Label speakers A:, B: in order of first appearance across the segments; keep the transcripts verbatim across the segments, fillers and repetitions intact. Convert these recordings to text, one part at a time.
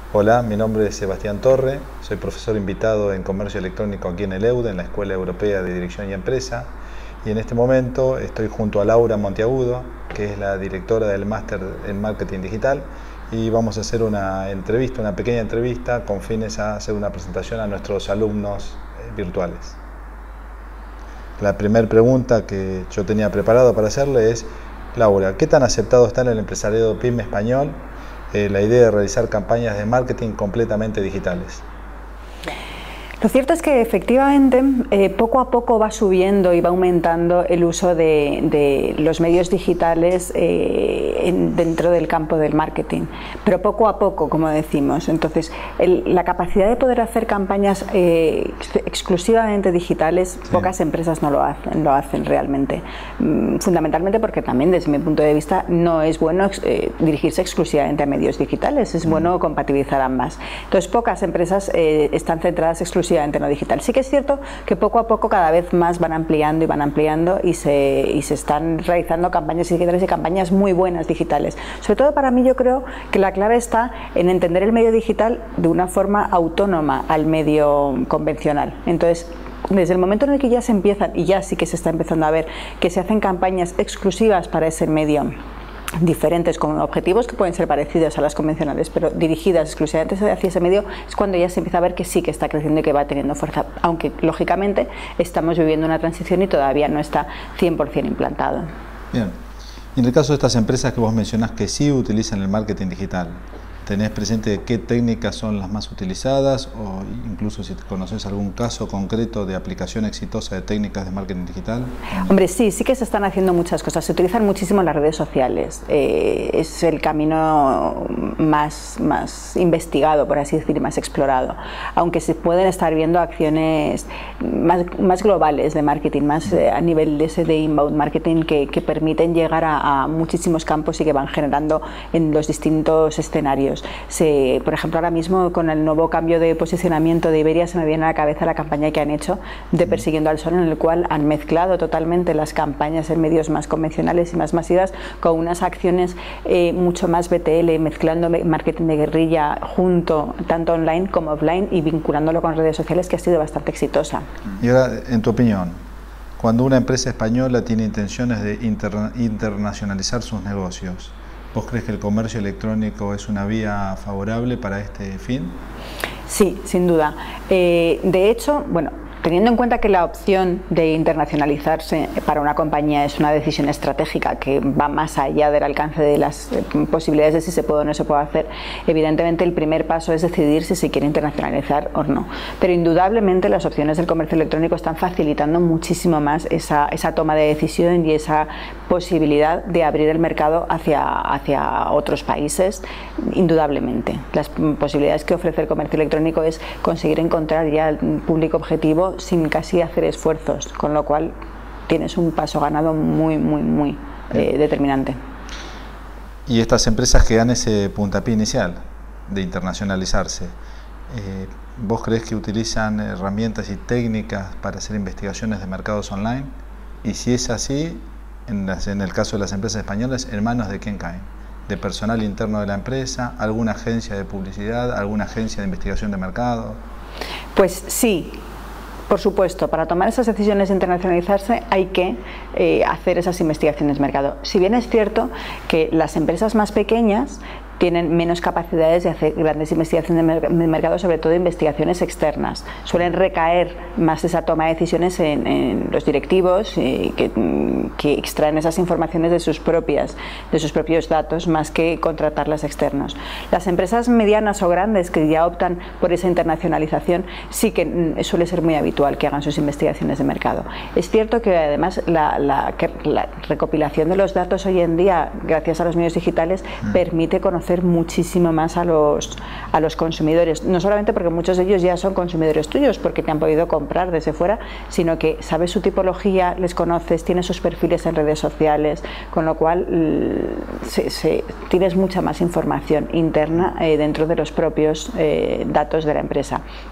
A: Hola, mi nombre es Sebastián Torre, soy profesor invitado en Comercio Electrónico aquí en el E U D, en la Escuela Europea de Dirección y Empresa, y en este momento estoy junto a Laura Monteagudo, que es la directora del Máster en Marketing Digital, y vamos a hacer una entrevista, una pequeña entrevista con fines a hacer una presentación a nuestros alumnos virtuales. La primera pregunta que yo tenía preparado para hacerle es: Laura, ¿qué tan aceptado está en el empresariado pyme español Eh, la idea de realizar campañas de marketing completamente digitales?
B: Lo cierto es que efectivamente eh, poco a poco va subiendo y va aumentando el uso de, de los medios digitales eh, en, dentro del campo del marketing, pero poco a poco, como decimos. Entonces, el, la capacidad de poder hacer campañas eh, exclusivamente digitales, sí. Pocas empresas no lo hacen, lo hacen realmente. Fundamentalmente porque también, desde mi punto de vista, no es bueno eh, dirigirse exclusivamente a medios digitales, es mm. bueno compatibilizar ambas. Entonces, pocas empresas eh, están centradas exclusivamente en lo digital. Sí que es cierto que poco a poco cada vez más van ampliando y van ampliando y se, y se están realizando campañas digitales y campañas muy buenas digitales. Sobre todo para mí, yo creo que la clave está en entender el medio digital de una forma autónoma al medio convencional. Entonces, desde el momento en el que ya se empiezan, y ya sí que se está empezando a ver, que se hacen campañas exclusivas para ese medio, diferentes, con objetivos que pueden ser parecidos a las convencionales, pero dirigidas exclusivamente hacia ese medio, es cuando ya se empieza a ver que sí que está creciendo y que va teniendo fuerza, aunque lógicamente estamos viviendo una transición y todavía no está cien por cien implantado.
A: Bien, y en el caso de estas empresas que vos mencionás que sí utilizan el marketing digital, ¿tenés presente qué técnicas son las más utilizadas o incluso si conoces algún caso concreto de aplicación exitosa de técnicas de marketing digital?
B: Hombre, sí, sí que se están haciendo muchas cosas. Se utilizan muchísimo las redes sociales. Eh, es el camino más, más investigado, por así decir, más explorado. Aunque se pueden estar viendo acciones más, más globales de marketing, más eh, a nivel de ese de inbound marketing que, que permiten llegar a, a muchísimos campos y que van generando en los distintos escenarios. Se, por ejemplo, ahora mismo con el nuevo cambio de posicionamiento de Iberia se me viene a la cabeza la campaña que han hecho de Persiguiendo al Sol, en el cual han mezclado totalmente las campañas en medios más convencionales y más masivas con unas acciones eh, mucho más B T L, mezclando marketing de guerrilla junto, tanto online como offline, y vinculándolo con redes sociales, que ha sido bastante exitosa.
A: Y ahora, en tu opinión, cuando una empresa española tiene intenciones de interna internacionalizar sus negocios, ¿vos crees que el comercio electrónico es una vía favorable para este fin?
B: Sí, sin duda. Eh, de hecho, bueno, teniendo en cuenta que la opción de internacionalizarse para una compañía es una decisión estratégica que va más allá del alcance de las posibilidades de si se puede o no se puede hacer, evidentemente el primer paso es decidir si se quiere internacionalizar o no. Pero indudablemente las opciones del comercio electrónico están facilitando muchísimo más esa, esa toma de decisión y esa posibilidad de abrir el mercado hacia, hacia otros países, indudablemente. Las posibilidades que ofrece el comercio electrónico es conseguir encontrar ya el público objetivo sin casi hacer esfuerzos, con lo cual tienes un paso ganado muy, muy, muy eh, determinante.
A: Y estas empresas que dan ese puntapié inicial de internacionalizarse, eh, ¿vos crees que utilizan herramientas y técnicas para hacer investigaciones de mercados online? Y si es así, en, las, en el caso de las empresas españolas, ¿en manos de quién caen? ¿De personal interno de la empresa? ¿Alguna agencia de publicidad? ¿Alguna agencia de investigación de mercado?
B: Pues sí. Por supuesto, para tomar esas decisiones de internacionalizarse hay que eh, hacer esas investigaciones de mercado. Si bien es cierto que las empresas más pequeñas tienen menos capacidades de hacer grandes investigaciones de mercado, sobre todo investigaciones externas. Suelen recaer más esa toma de decisiones en, en los directivos eh, que, que extraen esas informaciones de sus, propias, de sus propios datos, más que contratarlas externos. Las empresas medianas o grandes que ya optan por esa internacionalización sí que suele ser muy habitual que hagan sus investigaciones de mercado. Es cierto que además la, la, la recopilación de los datos hoy en día, gracias a los medios digitales, mm. permite conocer muchísimo más a los, a los consumidores, no solamente porque muchos de ellos ya son consumidores tuyos porque te han podido comprar desde fuera, sino que sabes su tipología, les conoces, tienes sus perfiles en redes sociales, con lo cual se, se, tienes mucha más información interna eh, dentro de los propios eh, datos de la empresa.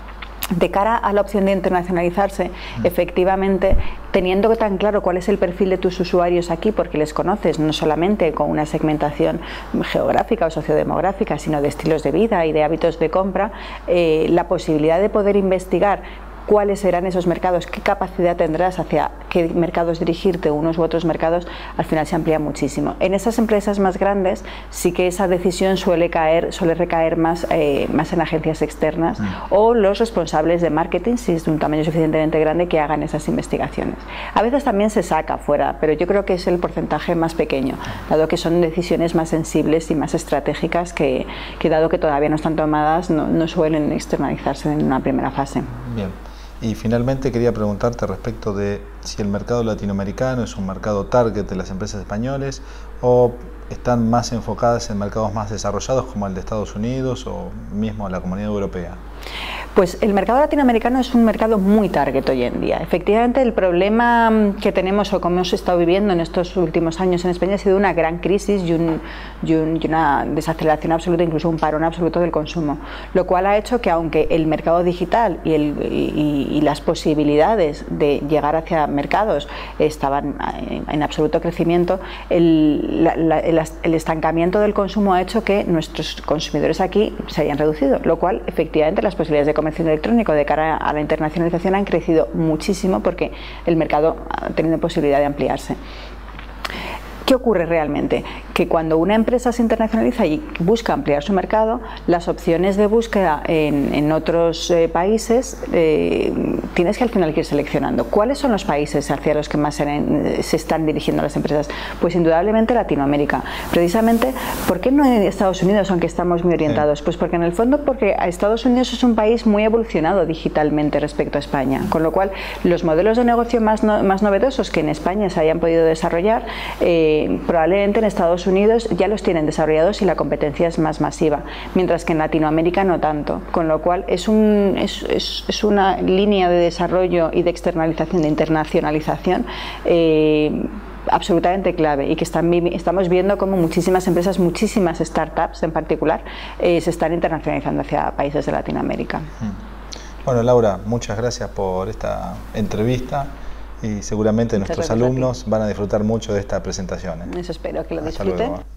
B: de cara a la opción de internacionalizarse, efectivamente, teniendo tan claro cuál es el perfil de tus usuarios aquí, porque les conoces no solamente con una segmentación geográfica o sociodemográfica, sino de estilos de vida y de hábitos de compra, eh, la posibilidad de poder investigar cuáles serán esos mercados, qué capacidad tendrás hacia qué mercados dirigirte, unos u otros mercados, al final se amplía muchísimo. En esas empresas más grandes sí que esa decisión suele caer, suele recaer más, eh, más en agencias externas mm. o los responsables de marketing, si es de un tamaño suficientemente grande, que hagan esas investigaciones. A veces también se saca fuera, pero yo creo que es el porcentaje más pequeño, dado que son decisiones más sensibles y más estratégicas que, que dado que todavía no están tomadas, no, no suelen externalizarse en una primera fase.
A: Bien. Y finalmente quería preguntarte respecto de si el mercado latinoamericano es un mercado target de las empresas españolas o están más enfocadas en mercados más desarrollados como el de Estados Unidos o mismo la Comunidad Europea.
B: Pues el mercado latinoamericano es un mercado muy target hoy en día. Efectivamente, el problema que tenemos o que hemos estado viviendo en estos últimos años en España ha sido una gran crisis y, un, y, un, y una desaceleración absoluta, incluso un parón absoluto del consumo, lo cual ha hecho que aunque el mercado digital y, el, y, y las posibilidades de llegar hacia mercados estaban en, en absoluto crecimiento, el, la, la, el, el estancamiento del consumo ha hecho que nuestros consumidores aquí se hayan reducido, lo cual efectivamente las posibilidades de comercio electrónico de cara a la internacionalización han crecido muchísimo porque el mercado ha tenido posibilidad de ampliarse. ¿Qué ocurre realmente? Que cuando una empresa se internacionaliza y busca ampliar su mercado, las opciones de búsqueda en, en otros eh, países eh, tienes que al final ir seleccionando. ¿Cuáles son los países hacia los que más se, se están dirigiendo las empresas? Pues indudablemente Latinoamérica. Precisamente, ¿por qué no en Estados Unidos, aunque estamos muy orientados? Pues porque en el fondo porque Estados Unidos es un país muy evolucionado digitalmente respecto a España, con lo cual los modelos de negocio más, no, más novedosos que en España se hayan podido desarrollar, eh, probablemente en Estados Unidos ya los tienen desarrollados y la competencia es más masiva, mientras que en Latinoamérica no tanto, con lo cual es, un, es, es, es una línea de desarrollo y de externalización, de internacionalización eh, absolutamente clave y que están, estamos viendo como muchísimas empresas, muchísimas startups en particular, eh, se están internacionalizando hacia países de Latinoamérica. Bueno,
A: Laura, muchas gracias por esta entrevista. Y seguramente nuestros alumnos van a disfrutar mucho de esta presentación, ¿eh?
B: Eso espero que lo
A: Hasta
B: disfruten.
A: Luego.